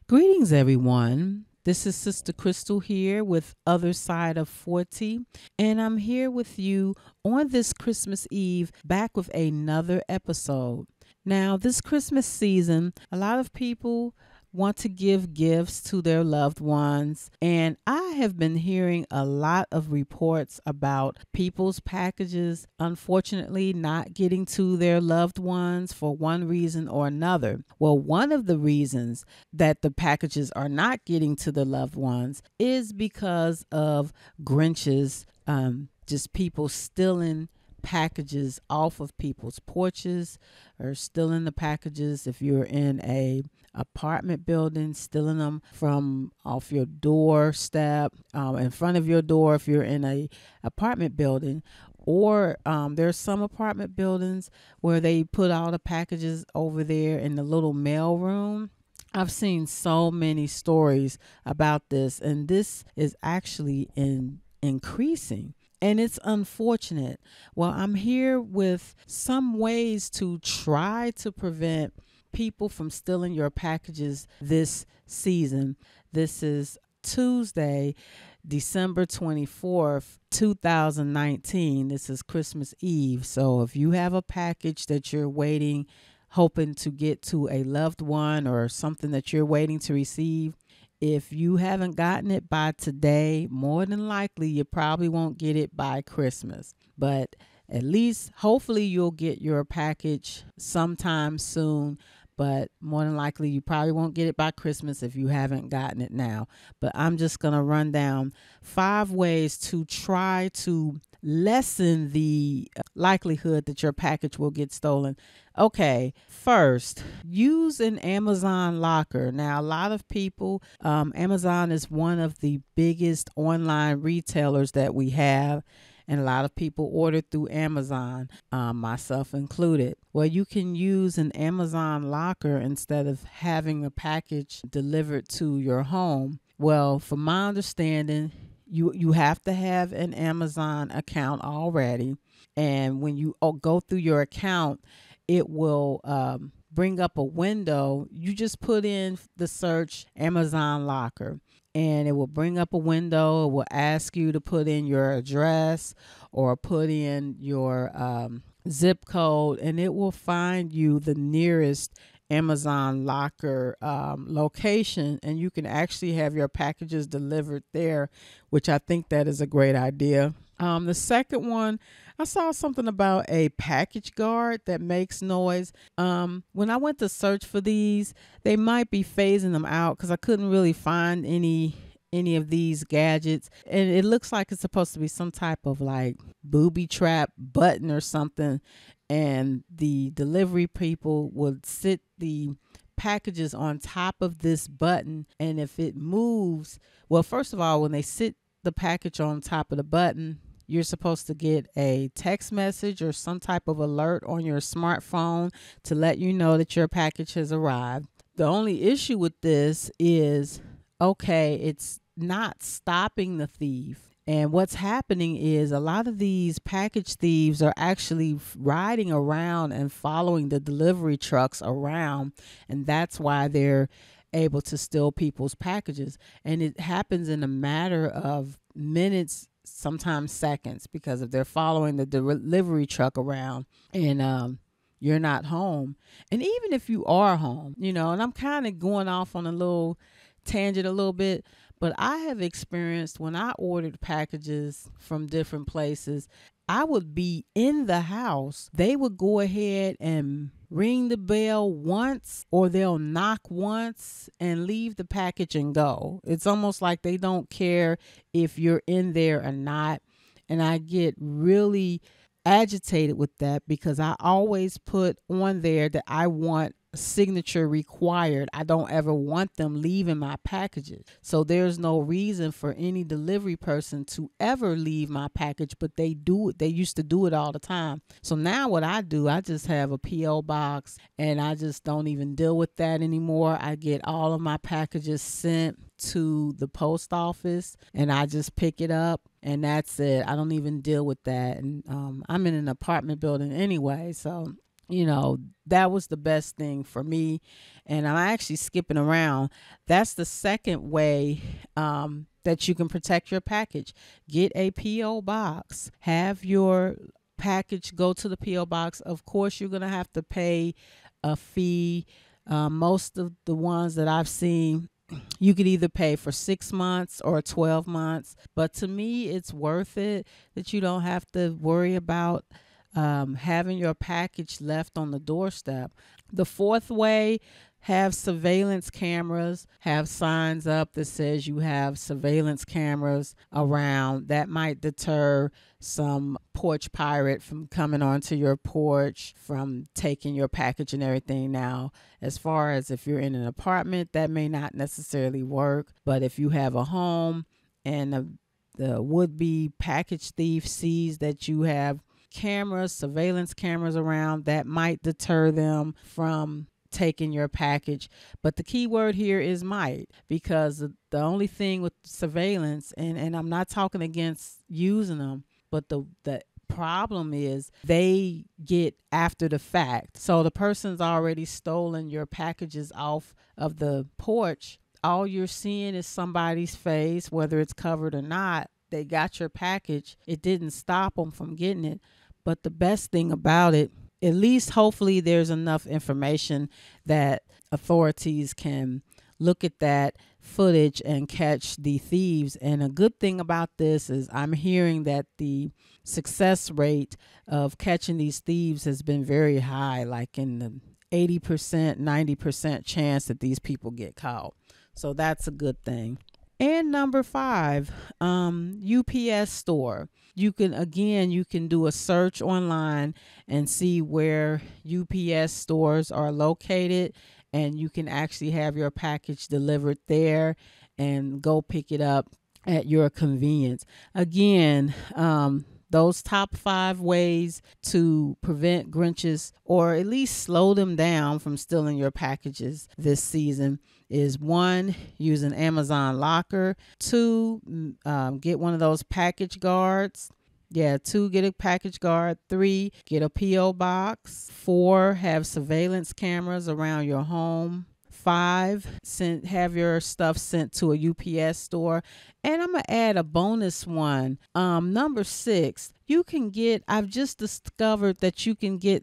Greetings, everyone. This is Sister Crystal here with Other Side of 40, and I'm here with you on this Christmas Eve back with another episode. Now, this Christmas season, a lot of people want to give gifts to their loved ones, and I have been hearing a lot of reports about people's packages unfortunately not getting to their loved ones for one reason or another. Well, one of the reasons that the packages are not getting to the loved ones is because of Grinches, just people stealing packages off of people's porches or stealing the packages if you're in a apartment building, stealing them from off your doorstep, in front of your door if you're in a apartment building. Or there's some apartment buildings where they put all the packages over there in the little mail room. I've seen so many stories about this, and this is actually increasing. And it's unfortunate. Well, I'm here with some ways to try to prevent people from stealing your packages this season. This is Tuesday, December 24th, 2019. This is Christmas Eve. So if you have a package that you're waiting, hoping to get to a loved one or something that you're waiting to receive, if you haven't gotten it by today, more than likely you probably won't get it by Christmas. But at least, hopefully, you'll get your package sometime soon. But more than likely, you probably won't get it by Christmas if you haven't gotten it now. But I'm just going to run down 5 ways to try to lessen the likelihood that your package will get stolen. Okay, first, use an Amazon locker. Now, a lot of people, Amazon is one of the biggest online retailers that we have. And a lot of people order through Amazon, myself included. Well, you can use an Amazon locker instead of having a package delivered to your home. Well, from my understanding, you have to have an Amazon account already. And when you go through your account, it will bring up a window. You just put in the search Amazon locker, and it will bring up a window. It will ask you to put in your address or put in your zip code, and it will find you the nearest Amazon locker location, and you can actually have your packages delivered there, which I think that is a great idea. The second one, I saw something about a package guard that makes noise. When I went to search for these, they might be phasing them out because I couldn't really find any of these gadgets. And it looks like it's supposed to be some type of like booby trap button or something. And the delivery people would sit the packages on top of this button. And if it moves, well, first of all, when they sit the package on top of the button, you're supposed to get a text message or some type of alert on your smartphone to let you know that your package has arrived. The only issue with this is, okay, it's not stopping the thief. And what's happening is a lot of these package thieves are actually riding around and following the delivery trucks around. And that's why they're able to steal people's packages. And it happens in a matter of minutes, sometimes seconds, because if they're following the delivery truck around and you're not home. And even if you are home, and I'm kind of going off on a little tangent a little bit, but I have experienced when I ordered packages from different places, I would be in the house. They would go ahead and ring the bell once, or they'll knock once and leave the package and go. It's almost like they don't care if you're in there or not. And I get really agitated with that because I always put on there that I want signature required. I don't ever want them leaving my packages. So there's no reason for any delivery person to ever leave my package, but they do it. They used to do it all the time. So now what I do, I just have a P.O. box and I just don't even deal with that anymore. I get all of my packages sent to the post office and I just pick it up and that's it. I don't even deal with that. And I'm in an apartment building anyway, so you know, that was the best thing for me. And I'm actually skipping around. That's the second way that you can protect your package. Get a P.O. box. Have your package go to the P.O. box. Of course, you're going to have to pay a fee. Most of the ones that I've seen, you could either pay for 6 months or 12 months. But to me, it's worth it that you don't have to worry about having your package left on the doorstep. The fourth way, have surveillance cameras, have signs up that says you have surveillance cameras around. That might deter some porch pirate from coming onto your porch, from taking your package and everything. Now, as far as if you're in an apartment, that may not necessarily work, but if you have a home and the would-be package thief sees that you have cameras, surveillance cameras around, that might deter them from taking your package. But the key word here is might, because the only thing with surveillance, and I'm not talking against using them, but the problem is they get after the fact. So the person's already stolen your packages off of the porch. All you're seeing is somebody's face, whether it's covered or not. They got your package. It didn't stop them from getting it. But the best thing about it, at least hopefully there's enough information that authorities can look at that footage and catch the thieves. And a good thing about this is I'm hearing that the success rate of catching these thieves has been very high, like in the 80%, 90% chance that these people get caught. So that's a good thing. And number 5, UPS store. You can do a search online and see where UPS stores are located, and you can actually have your package delivered there and go pick it up at your convenience. Again, those top 5 ways to prevent Grinches, or at least slow them down from stealing your packages this season, is 1, use an Amazon locker. 2, get one of those package guards. 2, get a package guard. 3, get a P.O. box. 4, have surveillance cameras around your home. 5, have your stuff sent to a UPS store. And I'm going to add a bonus one. Number 6, I've just discovered that you can get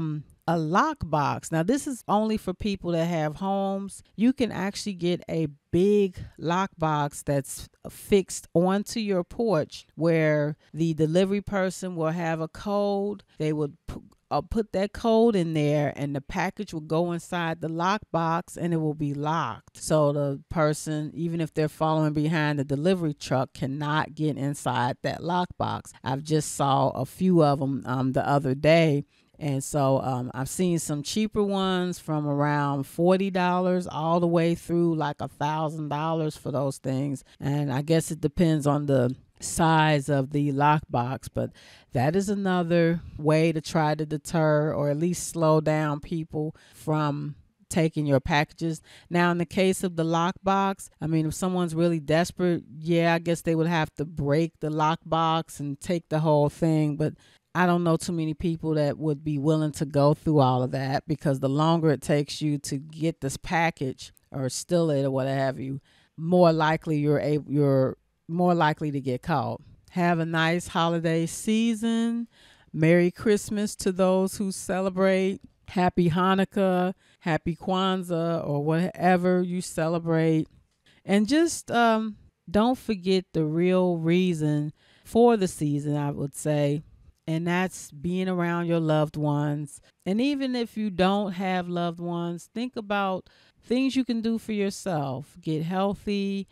a lock box. Now, this is only for people that have homes. You can actually get a big lock box that's fixed onto your porch, where the delivery person will have a code. They would put that code in there, and the package will go inside the lock box, and it will be locked. So the person, even if they're following behind the delivery truck, cannot get inside that lock box. I've just saw a few of them the other day. And so I've seen some cheaper ones from around $40 all the way through like $1,000 for those things. And I guess it depends on the size of the lockbox, but that is another way to try to deter, or at least slow down people from taking your packages. Now, in the case of the lockbox, I mean, if someone's really desperate, I guess they would have to break the lockbox and take the whole thing. But I don't know too many people that would be willing to go through all of that, because the longer it takes you to get this package or steal it or what have you, more likely you're more likely to get caught. Have a nice holiday season. Merry Christmas to those who celebrate. Happy Hanukkah, Happy Kwanzaa, or whatever you celebrate. And just don't forget the real reason for the season, I would say. And that's being around your loved ones. And even if you don't have loved ones, think about things you can do for yourself. Get healthy,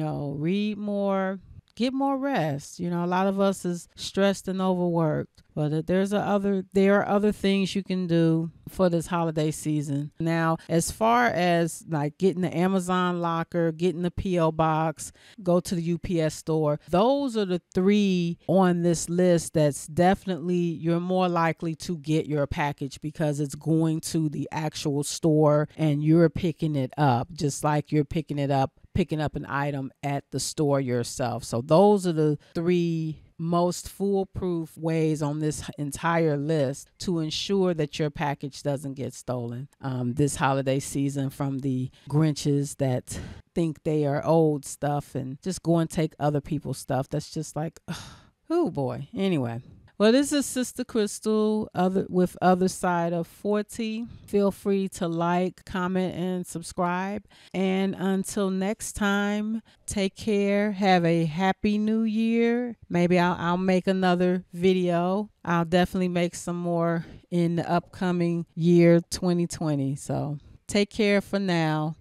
read more, get more rest. A lot of us is stressed and overworked, but there are other things you can do for this holiday season. Now, as far as like getting the Amazon locker, getting the P.O. box, go to the UPS store, those are the 3 on this list that's definitely you're more likely to get your package, because it's going to the actual store and you're picking it up, just like you're picking up an item at the store yourself. So those are the 3 most foolproof ways on this entire list to ensure that your package doesn't get stolen this holiday season from the Grinches that think they are old stuff and just go and take other people's stuff. That's just like, oh boy. Anyway. Well, this is Sister Crystal with Other Side of 40. Feel free to like, comment, and subscribe. And until next time, take care. Have a happy new year. Maybe I'll make another video. I'll definitely make some more in the upcoming year 2020. So take care for now.